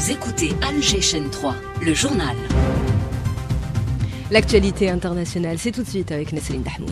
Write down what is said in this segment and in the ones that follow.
Vous écoutez Alger Chaîne 3, le journal. L'actualité internationale, c'est tout de suite avec Nesrine Dahmoun.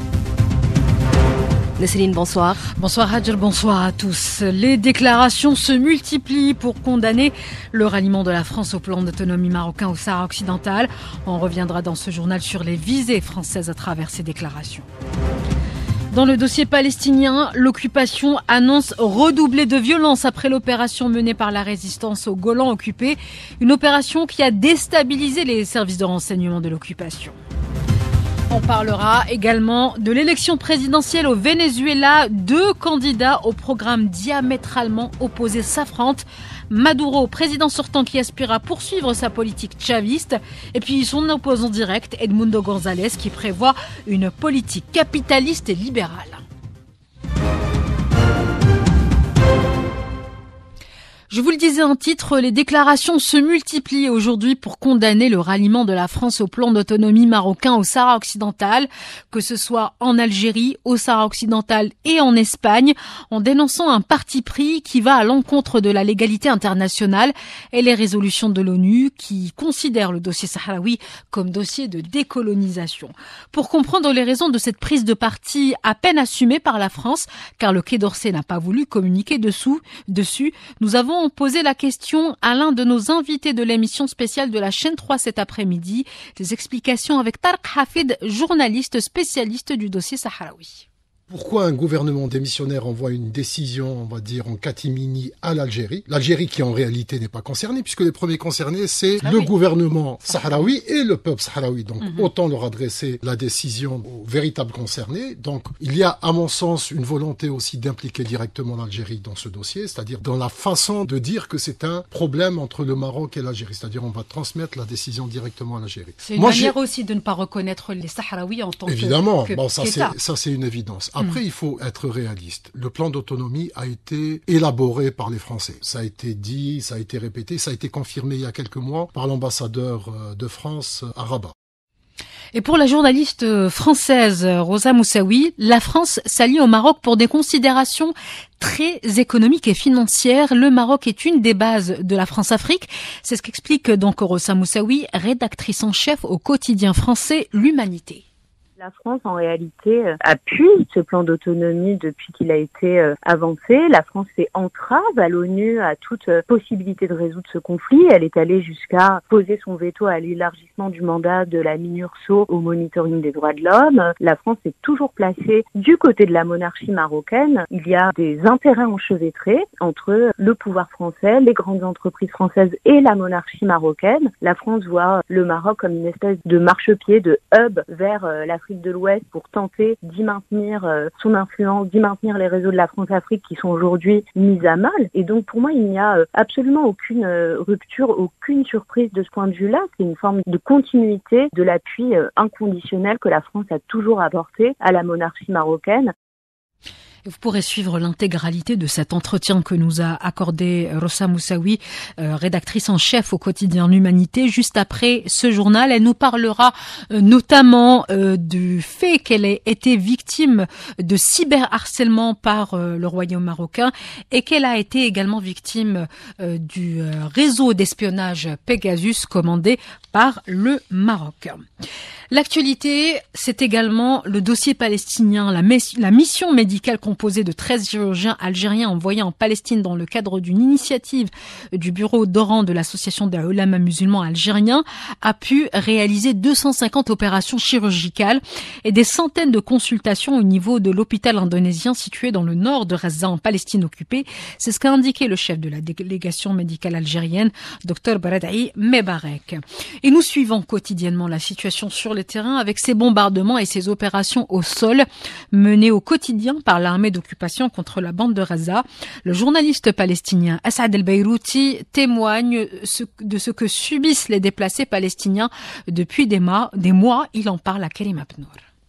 Nesrine, bonsoir. Bonsoir Hadjer, bonsoir à tous. Les déclarations se multiplient pour condamner le ralliement de la France au plan d'autonomie marocain au Sahara occidental. On reviendra dans ce journal sur les visées françaises à travers ces déclarations. Dans le dossier palestinien, l'occupation annonce redoubler de violence après l'opération menée par la résistance au Golan occupé. Une opération qui a déstabilisé les services de renseignement de l'occupation. On parlera également de l'élection présidentielle au Venezuela. 2 candidats au programme diamétralement opposés s'affrontent. Maduro, président sortant qui aspire à poursuivre sa politique chaviste. Et puis son opposant direct, Edmundo González, qui prévoit une politique capitaliste et libérale. Je vous le disais en titre, les déclarations se multiplient aujourd'hui pour condamner le ralliement de la France au plan d'autonomie marocain au Sahara occidental, que ce soit en Algérie, au Sahara occidental et en Espagne, en dénonçant un parti pris qui va à l'encontre de la légalité internationale et les résolutions de l'ONU qui considèrent le dossier sahraoui comme dossier de décolonisation. Pour comprendre les raisons de cette prise de parti à peine assumée par la France, car le Quai d'Orsay n'a pas voulu communiquer dessus, nous avons posé la question à l'un de nos invités de l'émission spéciale de la chaîne 3 cet après-midi. Des explications avec Tarek Hafid, journaliste spécialiste du dossier sahraoui. Pourquoi un gouvernement démissionnaire envoie une décision, on va dire, en catimini à l'Algérie? L'Algérie qui en réalité n'est pas concernée, puisque les premiers concernés, c'est le gouvernement sahraoui et le peuple sahraoui. Donc autant leur adresser la décision aux véritables concernés. Donc il y a, à mon sens, une volonté aussi d'impliquer directement l'Algérie dans ce dossier, c'est-à-dire dans la façon de dire que c'est un problème entre le Maroc et l'Algérie. C'est-à-dire on va transmettre la décision directement à l'Algérie. C'est une manière aussi de ne pas reconnaître les Sahraouis en tant Évidemment, que ça c'est une évidence. Après, il faut être réaliste. Le plan d'autonomie a été élaboré par les Français. Ça a été dit, ça a été répété, ça a été confirmé il y a quelques mois par l'ambassadeur de France à Rabat. Et pour la journaliste française Rosa Moussaoui, la France s'allie au Maroc pour des considérations très économiques et financières. Le Maroc est une des bases de la France-Afrique. C'est ce qu'explique donc Rosa Moussaoui, rédactrice en chef au quotidien français L'Humanité. La France, en réalité, appuie ce plan d'autonomie depuis qu'il a été avancé. La France fait entrave à l'ONU à toute possibilité de résoudre ce conflit. Elle est allée jusqu'à poser son veto à l'élargissement du mandat de la MINURSO au monitoring des droits de l'homme. La France est toujours placée du côté de la monarchie marocaine. Il y a des intérêts enchevêtrés entre le pouvoir français, les grandes entreprises françaises et la monarchie marocaine. La France voit le Maroc comme une espèce de marchepied, de hub vers l'Afrique de l'Ouest pour tenter d'y maintenir son influence, d'y maintenir les réseaux de la France-Afrique qui sont aujourd'hui mis à mal. Et donc pour moi, il n'y a absolument aucune rupture, aucune surprise de ce point de vue-là. C'est une forme de continuité de l'appui inconditionnel que la France a toujours apporté à la monarchie marocaine. Vous pourrez suivre l'intégralité de cet entretien que nous a accordé Rosa Moussaoui, rédactrice en chef au quotidien L'Humanité. Juste après ce journal, elle nous parlera notamment du fait qu'elle ait été victime de cyberharcèlement par le royaume marocain et qu'elle a été également victime du réseau d'espionnage Pegasus commandé par le Maroc. L'actualité, c'est également le dossier palestinien, la mission médicale composée de 13 chirurgiens algériens envoyés en Palestine dans le cadre d'une initiative du bureau d'Oran de l'association des ulama musulmans algériens a pu réaliser 250 opérations chirurgicales et des centaines de consultations au niveau de l'hôpital indonésien situé dans le nord de Gaza en Palestine occupée. C'est ce qu'a indiqué le chef de la délégation médicale algérienne, Dr Baradei Mebarek. Et nous suivons quotidiennement la situation sur le terrain avec ces bombardements et ces opérations au sol menées au quotidien par l'armée d'occupation contre la bande de Gaza. Le journaliste palestinien Asad El-Beirouti témoigne de ce que subissent les déplacés palestiniens depuis des mois. Il en parle à Karim Abnour.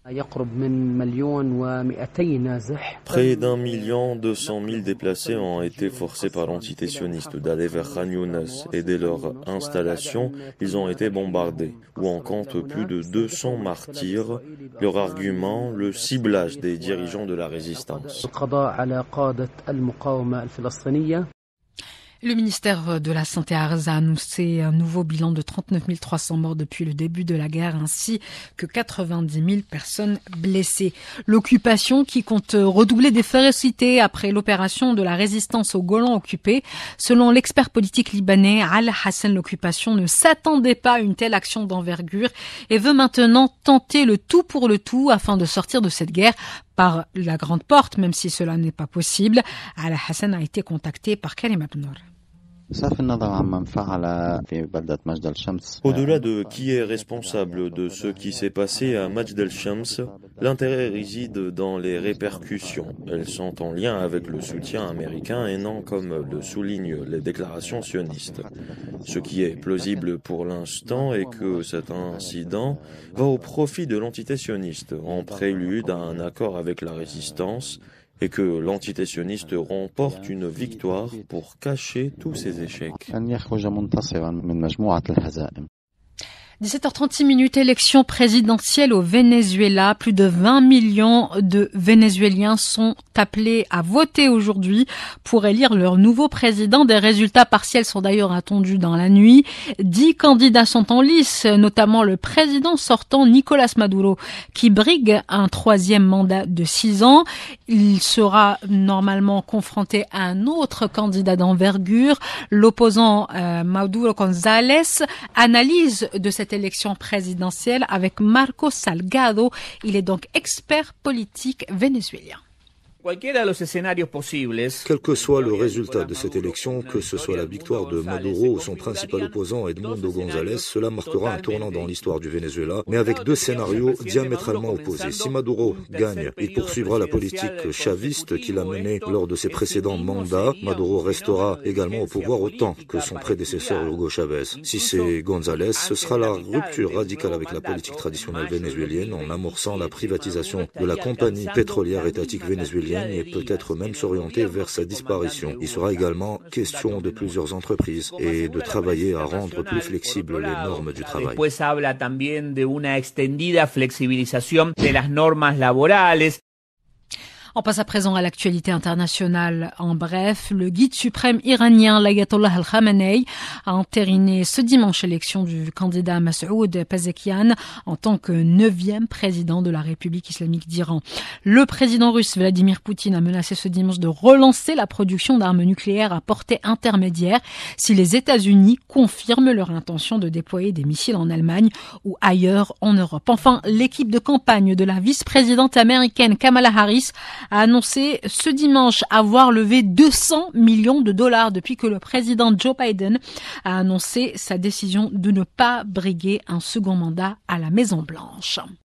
Près d'1,2 million déplacés ont été forcés par l'entité sioniste d'aller vers Khan Younes et dès leur installation, ils ont été bombardés, où on compte plus de 200 martyrs. Leur argument, le ciblage des dirigeants de la résistance. Le ministère de la Santé a annoncé un nouveau bilan de 39 300 morts depuis le début de la guerre, ainsi que 90 000 personnes blessées. L'occupation qui compte redoubler des férocités après l'opération de la résistance au Golan occupé. Selon l'expert politique libanais Al-Hassan, l'occupation ne s'attendait pas à une telle action d'envergure et veut maintenant tenter le tout pour le tout afin de sortir de cette guerre par la grande porte, même si cela n'est pas possible. Al-Hassan a été contacté par Karim Abnour. Au-delà de qui est responsable de ce qui s'est passé à Majd el-Shams, l'intérêt réside dans les répercussions. Elles sont en lien avec le soutien américain et non comme le soulignent les déclarations sionistes. Ce qui est plausible pour l'instant est que cet incident va au profit de l'entité sioniste, en prélude à un accord avec la résistance, et que l'entité sioniste remporte une victoire pour cacher tous ses échecs. 17h36, élection présidentielle au Venezuela. Plus de 20 millions de Vénézuéliens sont appelés à voter aujourd'hui pour élire leur nouveau président. Des résultats partiels sont d'ailleurs attendus dans la nuit. 10 candidats sont en lice, notamment le président sortant Nicolas Maduro, qui brigue un 3e mandat de 6 ans. Il sera normalement confronté à un autre candidat d'envergure, l'opposant Maduro González. Analyse de cette élection présidentielle avec Marco Salgado. Il est donc expert politique vénézuélien. Quel que soit le résultat de cette élection, que ce soit la victoire de Maduro ou son principal opposant Edmundo González, cela marquera un tournant dans l'histoire du Venezuela, mais avec 2 scénarios diamétralement opposés. Si Maduro gagne, il poursuivra la politique chaviste qu'il a menée lors de ses précédents mandats. Maduro restera également au pouvoir autant que son prédécesseur Hugo Chavez. Si c'est González, ce sera la rupture radicale avec la politique traditionnelle vénézuélienne en amorçant la privatisation de la compagnie pétrolière étatique vénézuélienne et peut-être même s'orienter vers sa disparition. Il sera également question de plusieurs entreprises et de travailler à rendre plus flexibles les normes du travail. On passe à présent à l'actualité internationale. En bref, le guide suprême iranien, l'Ayatollah al-Khamenei, a entériné ce dimanche l'élection du candidat Massoud Pezeshkian en tant que 9e président de la République islamique d'Iran. Le président russe Vladimir Poutine a menacé ce dimanche de relancer la production d'armes nucléaires à portée intermédiaire si les États-Unis confirment leur intention de déployer des missiles en Allemagne ou ailleurs en Europe. Enfin, l'équipe de campagne de la vice-présidente américaine Kamala Harris a annoncé ce dimanche avoir levé 200 millions de dollars depuis que le président Joe Biden a annoncé sa décision de ne pas briguer un second mandat à la Maison-Blanche.